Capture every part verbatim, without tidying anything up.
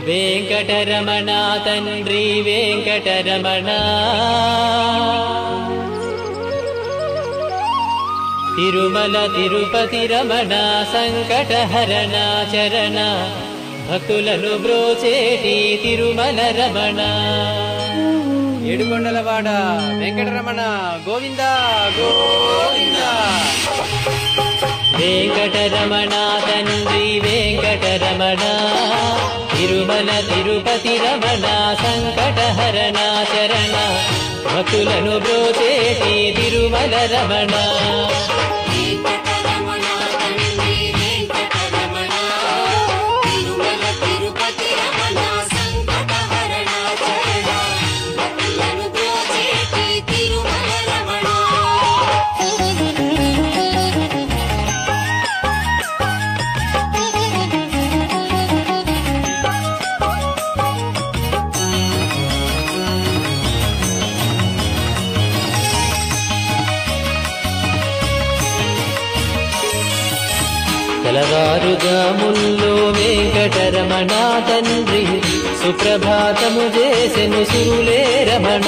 వెంకటరమణ తండ్రి వెంకటరమణ తిరుమల తిరుపతి రమణ సంకటహరణ చరణ భక్తులను బ్రోచేటి తిరుమల రమణ ఏడుకొండలవాడ వెంకటరమణ గోవింద గోవింద. వెంకటరమణ తండ్రి వెంకటరమణ తిరుమల తిరుపతి రమణ సంకటహరణ చరణ భక్తులను బ్రోచేటి తిరుమల రమణ తెల్లవారుజాముల్లో వెంకటరమణ తండ్రి సుప్రభాతము చేసెను సురులే రమణ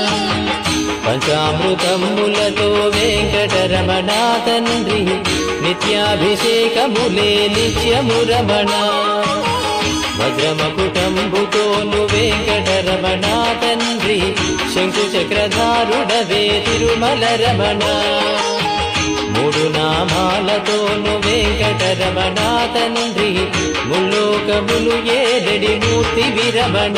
పంచామృతములతో వెంకటరమణ తండ్రి నిత్యాభిషేకములే నిత్యము రమణ వజ్రమకుటంబుతోను వెంకటరమణ తండ్రి శంకు చక్రధారుడవే తిరుమల రమణ మూడు నామాలతోను వెంకటరమణ తండ్రి ముల్లోకములు ఏడడి మూర్తి విరమణ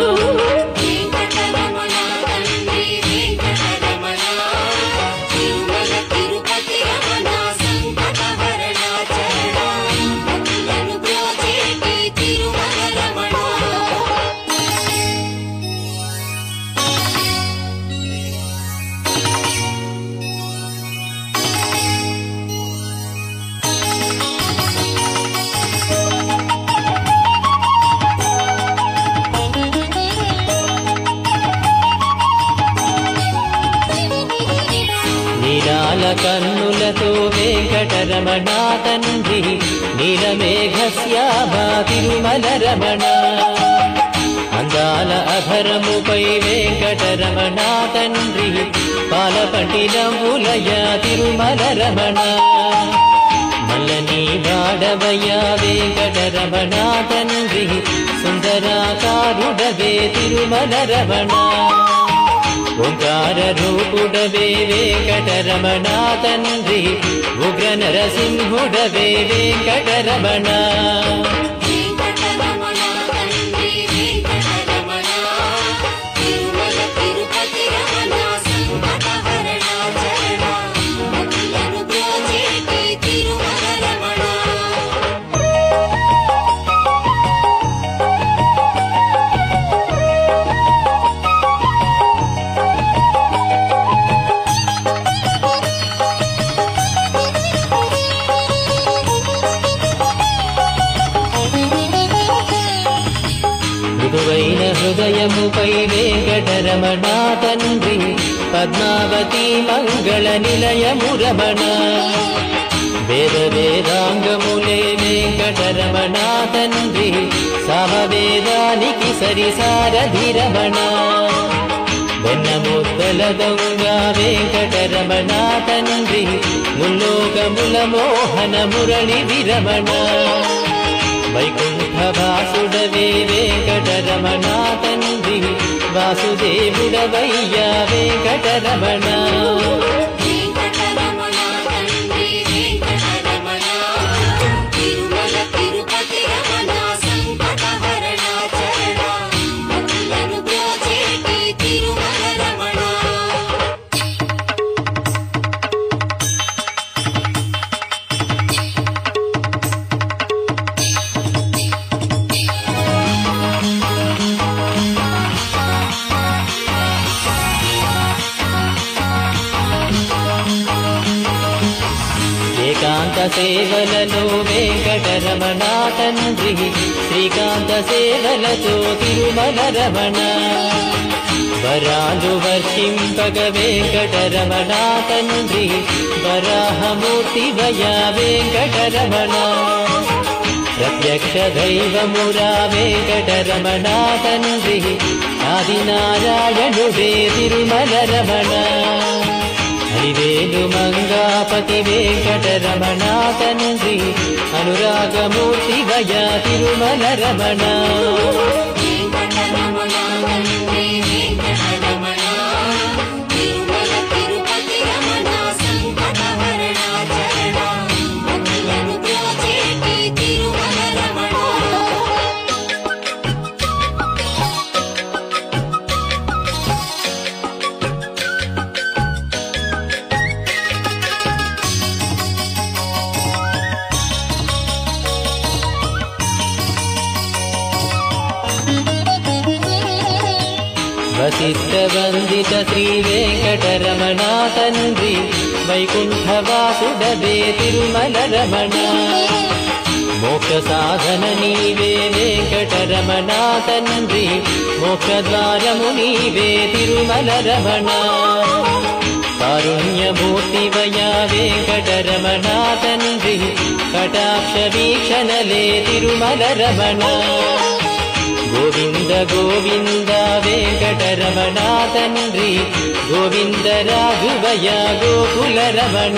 కన్నులతో వెంకటరమణ తండ్రి నీలమేఘశ్యామా తిరుమల రమణ అందాల అధరముపై వెంకటరమణ తండ్రి పాలపట్టినములయ తిరుమల రమణ మల్లని వాడవయ వెంకటరమణ తండ్రి సుందరాకారుడవే తిరుమల రమణ ఓంకార రూపుడవే వెంకటరమణ తండ్రి ఉగ్ర నరసింహుడవే వెంకటరమణ మృదువైన హృదయముపై వెంకటరమణ తండ్రి పద్మావతి మంగళ నిలయము రమణ వేద వేదాంగములే వెంకటరమణ తండ్రి సామవేదానికి సరిసారథి రమణ వెన్నముద్దల దొంగ వెంకటరమణ తండ్రి ముల్లోకముల మోహన మురళి విరమణ వైకుంఠ వాసుడవే వెంకటరమణ తండ్రి వాసుదేవుడవయ్యా వెంకటరమణ ఏకాంత సేవలలో వెంకటరమణ తండ్రి శ్రీకాంత సేవలతో తిరుమల రమణ వరాలు వర్షింపగ వెంకటరమణ తండ్రి వరాహమూర్తి వయ వెంకటరమణ ప్రత్యక్ష దైవమురా వెంకటరమణ తండ్రి ఆదినారాయణుడే తిరుమల రమణ హరివేలు మంగాపతి వెంకటరమణ తండ్రి అనురాగమూర్తి వయ తిరుమల రమణ వశిష్ఠ వందిత శ్రీ వెంకటరమణ తండ్రి వైకుంఠవాసుడవే తిరుమల రమణ మోక్ష సాధన నీవే వెంకటరమణ తండ్రి మోక్ష ద్వారము నీవే తిరుమల రమణ కారుణ్యమూర్తి వయా వెంకటరమణ తండ్రి కటాక్ష వీక్షణలే తిరుమల రమణ గోవింద గోవింద వెంకటరమణ తండ్రి గోవింద రాఘవయ గోకుల రమణ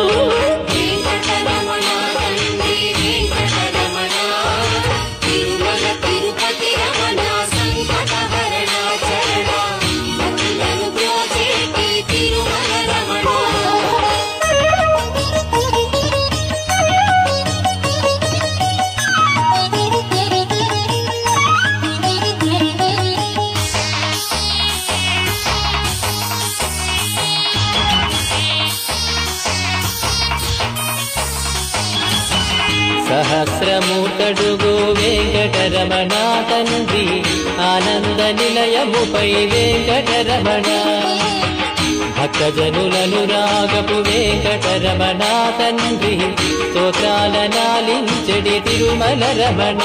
సహస్రమూర్తడుగో వెంకటరమణ తండ్రి ఆనంద నిలయముపై వెంకటరమణ భక్తజనులను రాగపు వెంకటరమణ తండ్రి స్తోత్రాల నాలించెడి తిరుమల రమణ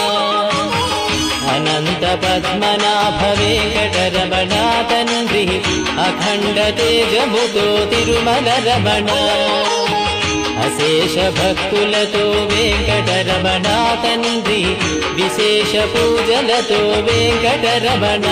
అనంత పద్మనాభ వెంకటరమణ తండ్రి అఖండ తేజముతో తిరుమల రమణ అశేష భక్తులతో వెంకటరమణ తండ్రి విశేష పూజలతో వెంకటరమణ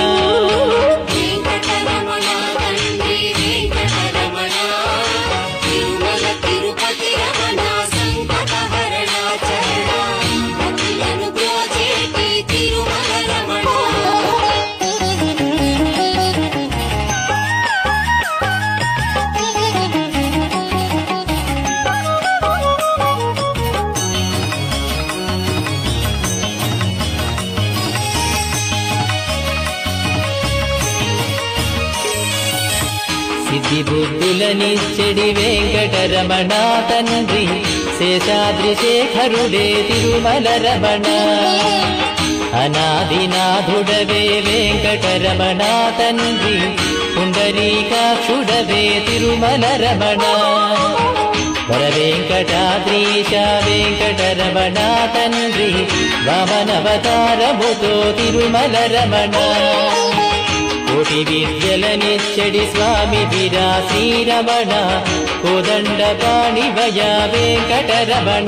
సిద్ధి బుద్ధులనిచ్చెడి వెంకటరమణ తండ్రి శేషాద్రి శేఖరుడే తిరుమల రమణ అనాదినాథుడవే వెంకటరమణ తండ్రి పుండరీకాక్షుడవే తిరుమల రమణ వర వెంకటాద్రీశ వెంకటరమణ తండ్రి వామనవతారముతో తిరుమల రమణ కోటి విద్యలనిచ్చడి స్వామి వీరా శ్రీరమణ కోదండ పాణి వయ వెంకటరమణ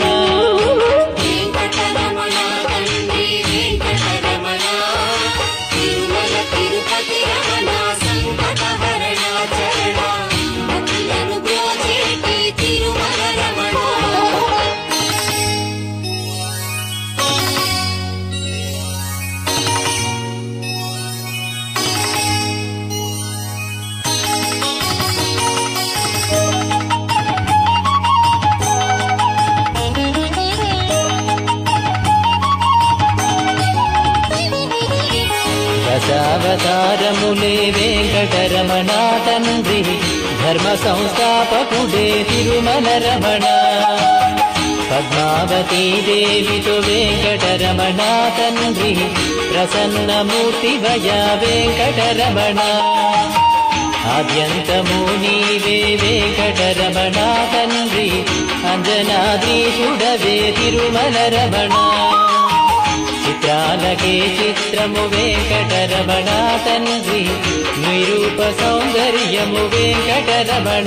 దశావతారములే వెంకటరమణ తండ్రి ధర్మ సంస్థాపకుడే తిరుమల రమణ పద్మావతీ దేవితో వెంకటరమణ తండ్రి ప్రసన్నమూర్తి వయ వెంకటరమణ ఆద్యంతము నీవే వెంకటరమణ తండ్రి అంజనాద్రీశుడవే తిరుమల రమణ చిత్రాలకే చిత్రము వెంకటరమణ తండ్రి నిరూప సౌందర్యము వెంకటరమణ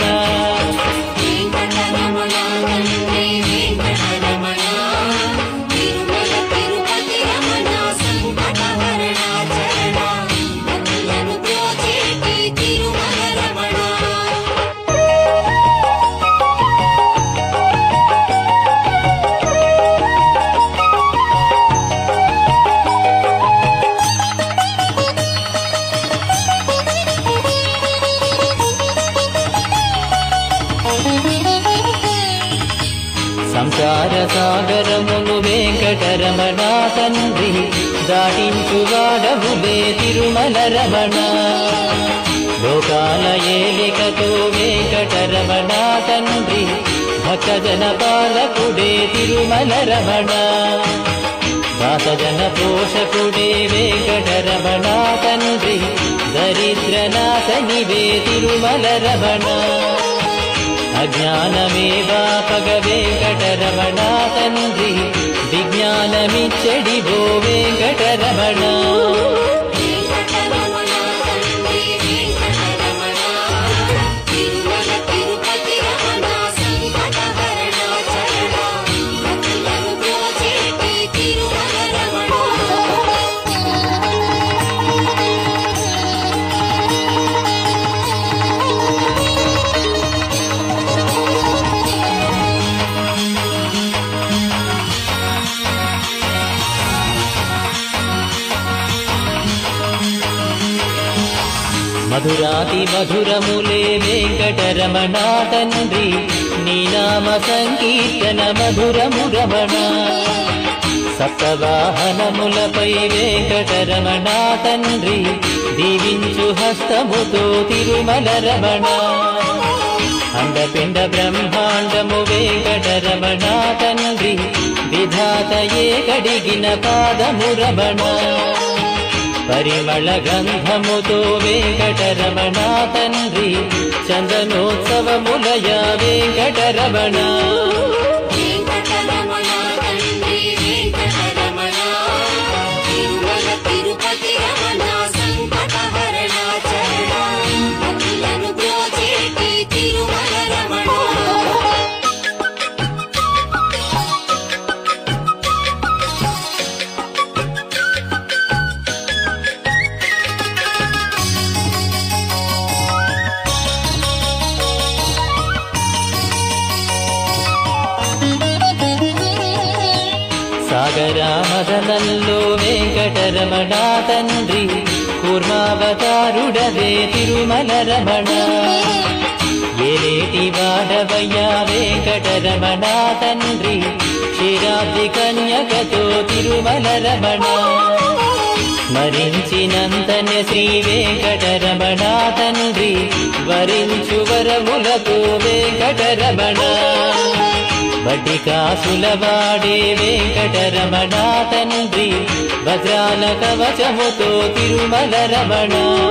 వెంకటరమణ తండ్రి వెంకటరమణ తిరుమల సంసార సాగరమును వెంకటరమణ తండ్రి దాటించువాడవులే తిరుమల రమణ. లోకాల ఏలికతో వెంకటరమణ తండ్రి భక్తజన పాలకుడే తిరుమల రమణ. దాసజన పోషకుడే వెంకటరమణ తండ్రి దరిద్రనాశనివే తిరుమల రమణ. అజ్ఞానమే వాపగ వెంకటరమణ తండ్రి విజ్ఞానమిచ్చడివో వెంకటరమణ. మధురాతి మధురములే వెంకటరమణ తండ్రి నీ నామ సంకీర్తన మధురము రమణ. సప్తవాహనములపై వెంకటరమణ తండ్రి దీవించు హస్తముతో తిరుమల రమణ. అండపిండ బ్రహ్మాండము వెంకటరమణ తండ్రి విధాతయే కడిగిన పాదము రమణ. పరిమళ గంధముతో వెంకటరమణ తండ్రి చందనోత్సవములయ వెంకటరమణ. సాగరామదనంలో వెంకటరమణ తండ్రి కూర్మావతారుడవే తిరుమల రమణ. ఏలేటి వాడవయ్యా వెంకటరమణ తండ్రి క్షీరాబ్ది కన్యకతో తిరుమల రమణ. స్మరించినంతనే శ్రీ వెంకటరమణ తండ్రి వరించు వరములతో వెంకటరమణ. బటికాసులవాడే వెంకటరమణ తండ్రి వజ్రాల కవచముతో తిరుమల రమణ.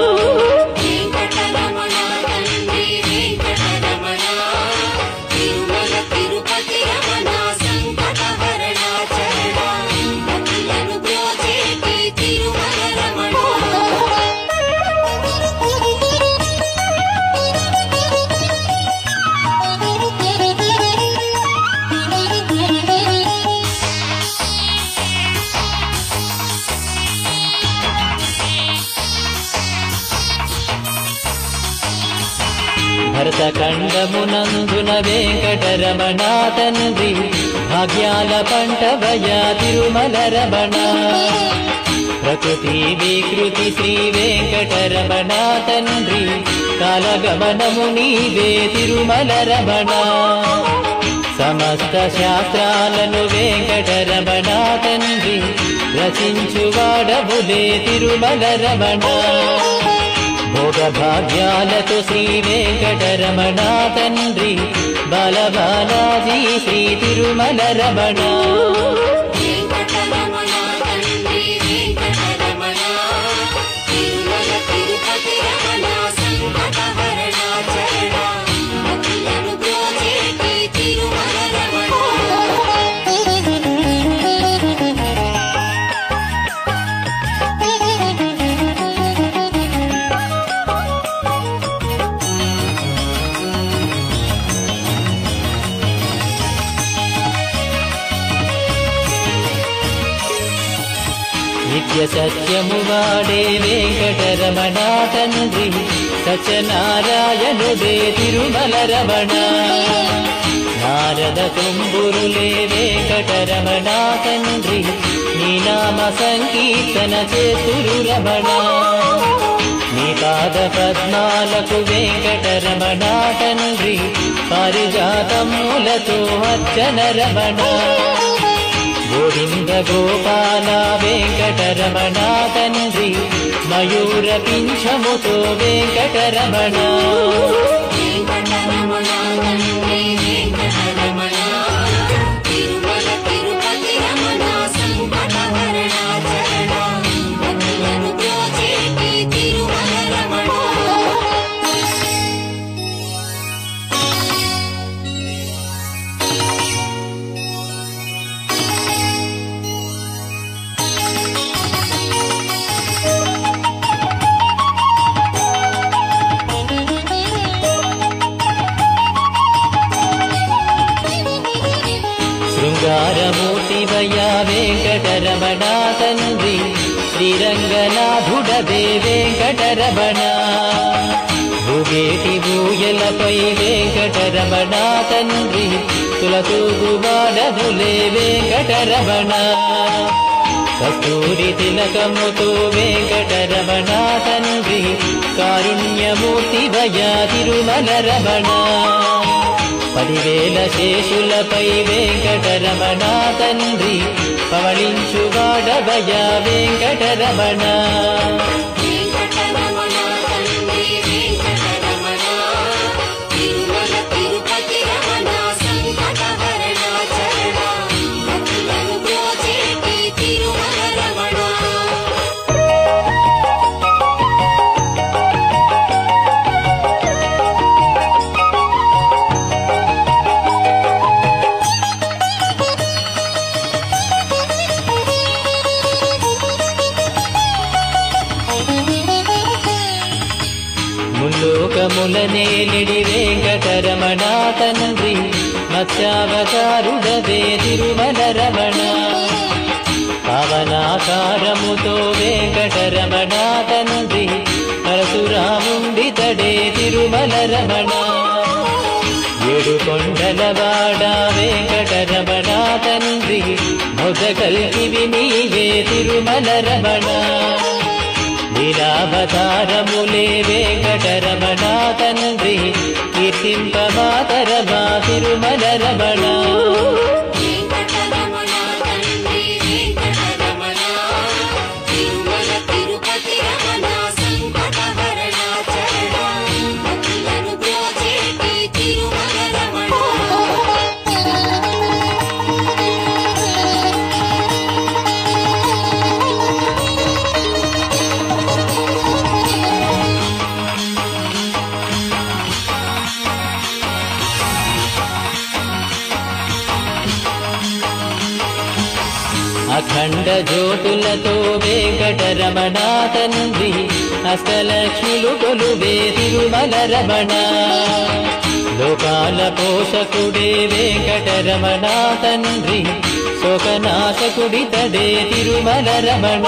భరతఖండమునందున వెంకటరమణ తండ్రి భాగ్యాల పంటవయ తిరుమల రమణ. ప్రకృతి వికృతి శ్రీ వెంకటరమణ తండ్రి కాలగమనము నీవే తిరుమల రమణ. సమస్త శాస్త్రాలను వెంకటరమణ తండ్రి రచించువాడవులే తిరుమల రమణ. భోగభాగ్యాలతో శ్రీ వెంకటరమణ తండ్రి బాలబాలాజీ శ్రీ తిరుమల రమణ. నిత్య సత్యము వాడే వెంకటరమణ తండ్రి సత్యనారాయణుడే తిరుమల రమణ. నారద తుంబురులే వెంకటరమణ తండ్రి నీ నామ సంకీర్తన చేతురు రమణ. నీ పాద పద్మాలకు వెంకటరమణ తండ్రి పారిజాతములతో అర్చన రమణ గోవింద గోపాల వెంకటరమణ తండ్రి మయూర పింఛముతో వెంకటరమణ శృంగారమూర్తివయ్యా వెంకటరమణ తండ్రి శ్రీరంగనాథుడవే వెంకటరమణ భూగేటి భూయలపై వెంకటరమణ తండ్రి తులతూగువాడదులే వెంకటరమణ కస్తూరి తిలకముతో వెంకటరమణ తండ్రి కారుణ్యమూర్తివయ్యా తిరుమల రమణ పదివేల శేషులపై వెంకటరమణ తండ్రి పవళించువాడవయ్యా వెంకటరమణ ముల్లోకములనేలిడి వెంకటరమణ తండ్రి మత్స్యావతారుడవే తిరుమల రమణ పవనాకారముతో వెంకటరమణ తండ్రి పరశురాముండితడే తిరుమల రమణ ఏడు కొండలవాడ వెంకటరమణ తండ్రి మొదకల్కివి నీవే తిరుమల రమణ లీలావతారములే వెంకటరమణ తండ్రి కీర్తింపమాతరమా తిరుమల రమణ అఖండ జ్యోతులతో వెంకటరమణ తండ్రి అష్టలక్ష్ములు కొలువే తిరుమల రమణ లోకాల పోషకుడే వెంకటరమణ తండ్రి శోకనాశకుడితడే తిరుమల రమణ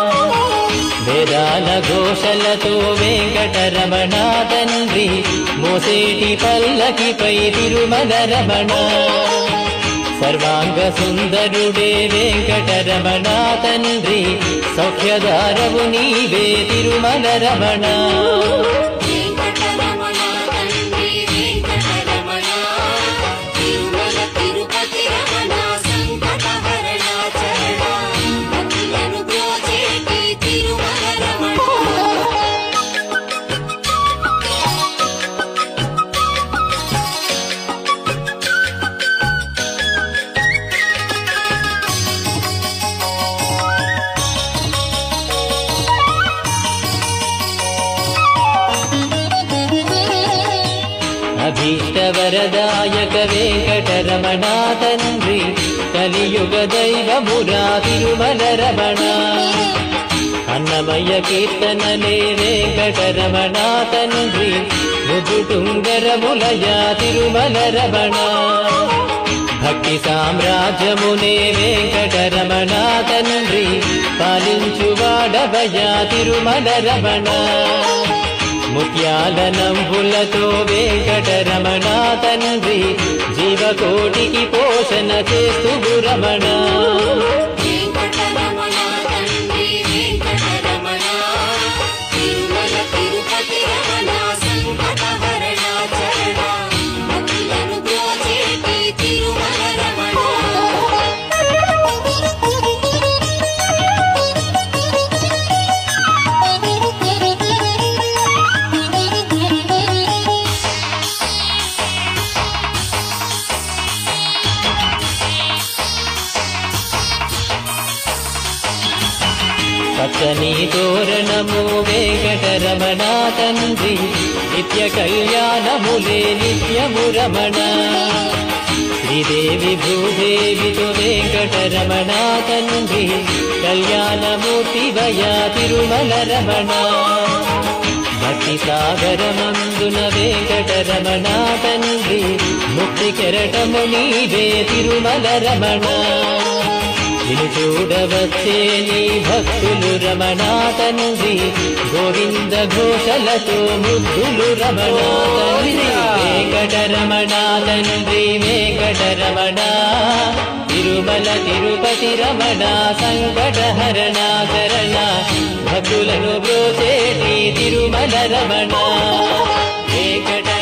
వేదాల ఘోషలతో వెంకటరమణ తండ్రి మోసేటి పల్లకిపై తిరుమల రమణ సర్వాంగ సుందరుడే వెంకటరమణ తండ్రి సౌఖ్యదారవు నీవే తిరుమల రమణ అభీష్టవరదాయక వెంకటరమణ తండ్రి కలియుగ దైవమురా తిరుమల రమణ అన్నమయ్య కీర్తనలే వెంకటరమణ తండ్రి ముదుటుంగరములయా తిరుమల రమణ భక్తి సామ్రాజ్యమునే వెంకటరమణ తండ్రి పాలించువాడవయ్యా తిరుమల రమణ ముత్యాల నంబులతో వెంకటరమణ తండ్రి జీవకోటికి పోషణ చేస్తు రమణ వెంకటరమణ తండ్రి వెంకటరమణ తిరుమల తిరుపతి పచ్చని తోరణము వెంకటరమణ తండ్రి నిత్య కళ్యాణములే నిత్యము రమణ శ్రీదేవి భూదేవితో వెంకటరమణ తండ్రి కళ్యాణమూర్తి వయా తిరుమల రమణ భక్తి సాగరమందున వెంకటరమణ తండ్రి ముక్తి కెరటము నీవే తిరుమల రమణ నిన్ను చూడవచ్చే నీ భక్తులు రమణ తండ్రి గోవింద ఘోషలతో ముద్దులు రమణ తండ్రి వెంకటరమణ తండ్రి వెంకటరమణ తిరుమల తిరుపతి రమణ సంకటహరణ శరణ భక్తులను బ్రోచేటి తిరుమల రమణ వెంకట